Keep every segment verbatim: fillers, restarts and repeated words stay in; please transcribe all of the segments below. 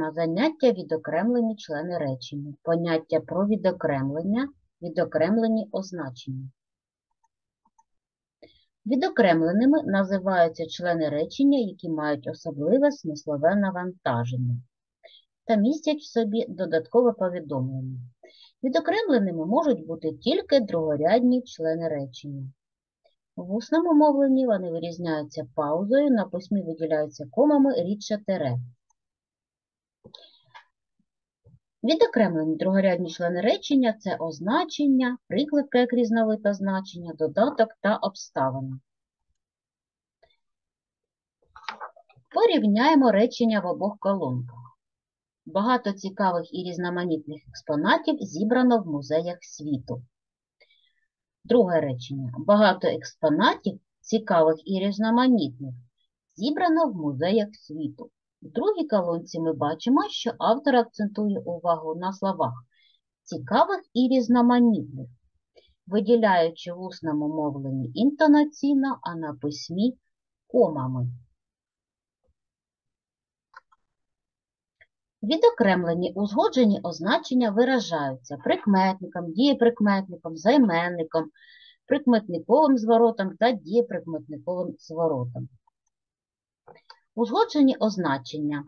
Тема заняття – відокремлені члени речення. Поняття про відокремлення, відокремлені означення. Відокремленими називаються члени речення, які мають особливе смислове навантаження та містять в собі додаткове повідомлення. Відокремленими можуть бути тільки другорядні члени речення. В усному мовленні вони вирізняються паузою, на письмі виділяються комами, рідше тире. Відокремлені другорядні члени речення – це означення, прикладка як різновид означення, додаток та обставина. Порівняємо речення в обох колонках. Багато цікавих і різноманітних експонатів зібрано в музеях світу. Друге речення. Багато експонатів, цікавих і різноманітних, зібрано в музеях світу. В другій колонці ми бачимо, що автор акцентує увагу на словах «цікавих і різноманітних», виділяючи в усному мовленні інтонаційно, а на письмі – комами. Відокремлені узгоджені означення виражаються прикметником, дієприкметником, займенником, прикметниковим зворотом та дієприкметниковим зворотом. Узгоджені означення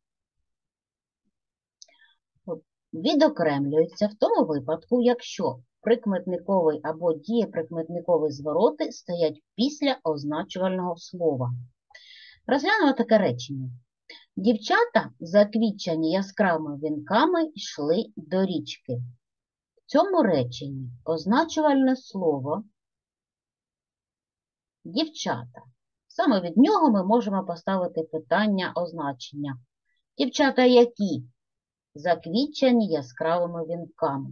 відокремлюються в тому випадку, якщо прикметниковий або дієприкметниковий звороти стоять після означувального слова. Розглянемо таке речення. Дівчата, заквітчені яскравими вінками, йшли до річки. В цьому реченні означувальне слово «дівчата». Саме від нього ми можемо поставити питання означення. Дівчата які? Заквітчені яскравими вінками.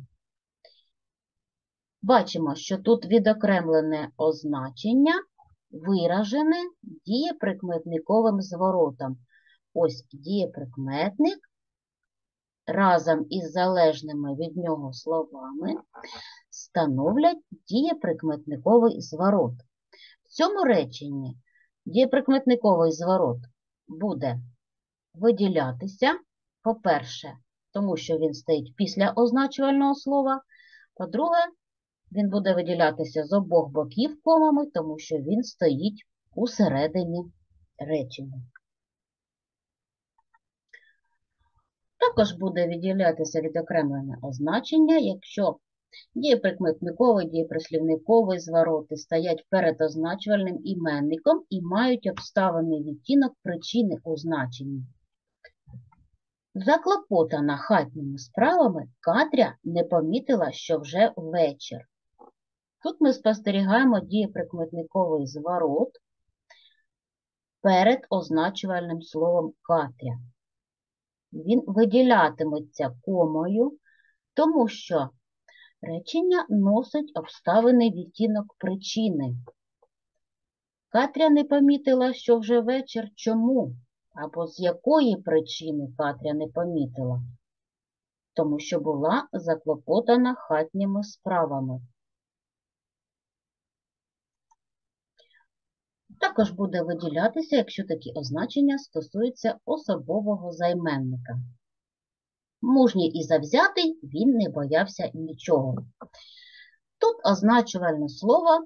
Бачимо, що тут відокремлене означення виражене дієприкметниковим зворотом. Ось дієприкметник разом із залежними від нього словами становлять дієприкметниковий зворот. В цьому реченні дієприкметниковий зворот буде виділятися, по-перше, тому що він стоїть після означувального слова, по-друге, він буде виділятися з обох боків комами, тому що він стоїть у середині речення. Також буде виділятися відокремлене означення, якщо дієприкметниковий, дієприслівниковий звороти стоять перед означувальним іменником і мають обставинний відтінок причини у значенні. Заклопотана хатніми справами, Катря не помітила, що вже вечір. Тут ми спостерігаємо дієприкметниковий зворот перед означувальним словом Катря. Він виділятиметься комою, тому що речення носить обставинний відтінок причини. Катря не помітила, що вже вечір. Чому? Або з якої причини Катря не помітила? Тому що була заклопотана хатніми справами. Також буде виділятися, якщо такі означення стосуються особового займенника. Мужній і завзятий, він не боявся нічого. Тут означувальне слово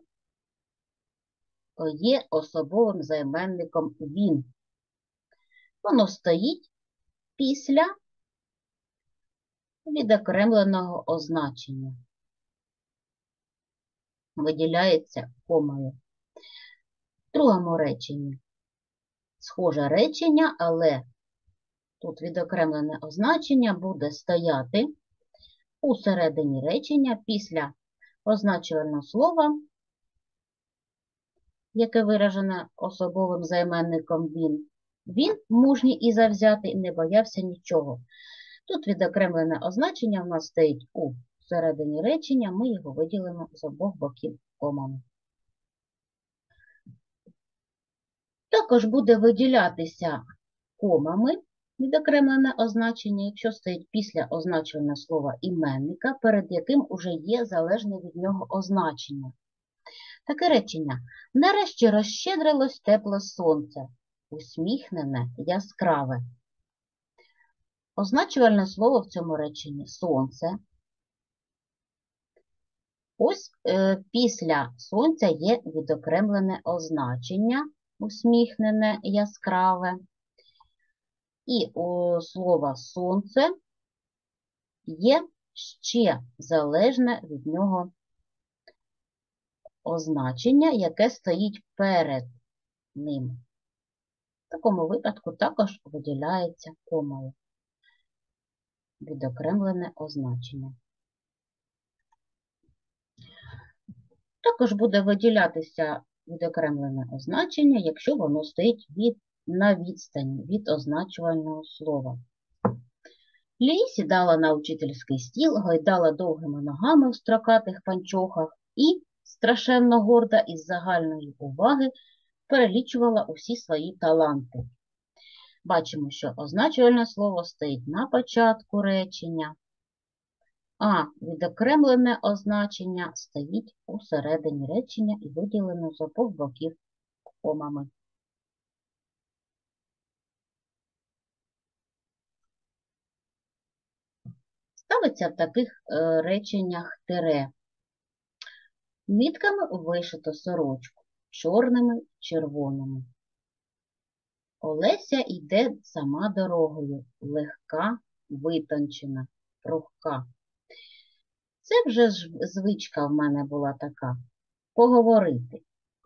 є особовим займенником він. Воно стоїть після відокремленого означення. Виділяється комою. В другому реченні схоже речення, але тут відокремлене означення буде стояти у середині речення після означувального слова, яке виражене особовим займенником він. Він, мужній і завзятий, не боявся нічого. Тут відокремлене означення в нас стоїть у середині речення, ми його виділимо з обох боків комами. Також буде виділятися комами відокремлене означення, якщо стоїть після означувального слова іменника, перед яким уже є залежне від нього означення. Таке речення. Нарешті розщедрилось тепле сонце, усміхнене, яскраве. Означувальне слово в цьому реченні сонце. Ось е, після сонця є відокремлене означення, усміхнене, яскраве. І у слова сонце є ще залежне від нього означення, яке стоїть перед ним. В такому випадку також виділяється комою. Відокремлене означення. Також буде виділятися відокремлене означення, якщо воно стоїть від, на відстані від означувального слова. Лі сідала на учительський стіл, гойдала довгими ногами в строкатих панчохах і, страшенно горда із загальної уваги, перелічувала усі свої таланти. Бачимо, що означувальне слово стоїть на початку речення, а відокремлене означення стоїть у середині речення і виділено з обох боків комами. Ставиться в таких е, реченнях тире. Нитками вишито сорочку, чорними, червоними. Олеся йде сама дорогою, легка, витончена, прухка. Це вже ж звичка в мене була така – поговорити.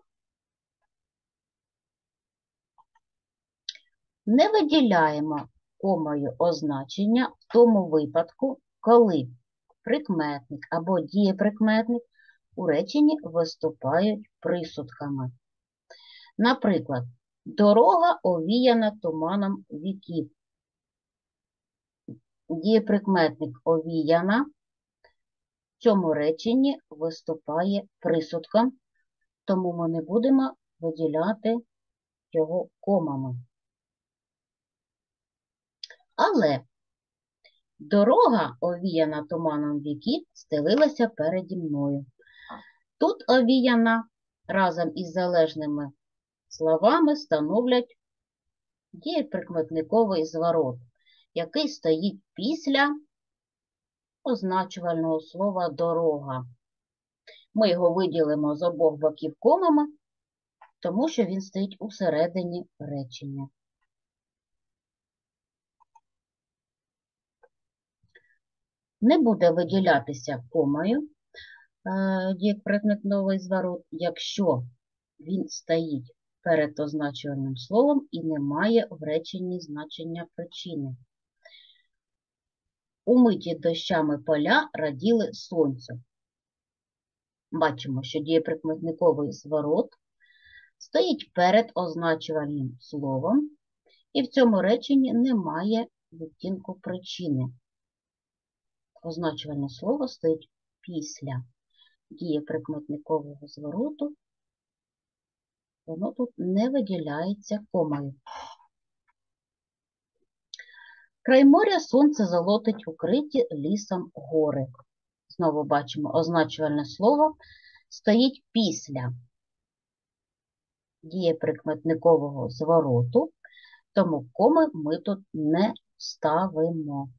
Не виділяємо комою означення в тому випадку, коли прикметник або дієприкметник у реченні виступають присудками. Наприклад, дорога овіяна туманом віків. Дієприкметник овіяна в цьому реченні виступає присудком, тому ми не будемо виділяти його комами. Але дорога, овіяна туманом віків, стелилася переді мною. Тут овіяна разом із залежними словами становлять дієприкметниковий зворот, який стоїть після означувального слова дорога. Ми його виділимо з обох боків комами, тому що він стоїть у середині речення. Не буде виділятися комою дієприкметниковий зворот, якщо він стоїть перед означувальним словом і не має в реченні значення причини. Умиті дощами поля раділи сонцю. Бачимо, що дієприкметниковий зворот стоїть перед означувальним словом, і в цьому реченні немає відтінку причини. Означувальне слово стоїть після дієприкметникового звороту, воно тут не виділяється комою. Край моря сонце золотить укриті лісом гори. Знову бачимо, означувальне слово стоїть після дієприкметникового звороту, тому коми ми тут не ставимо.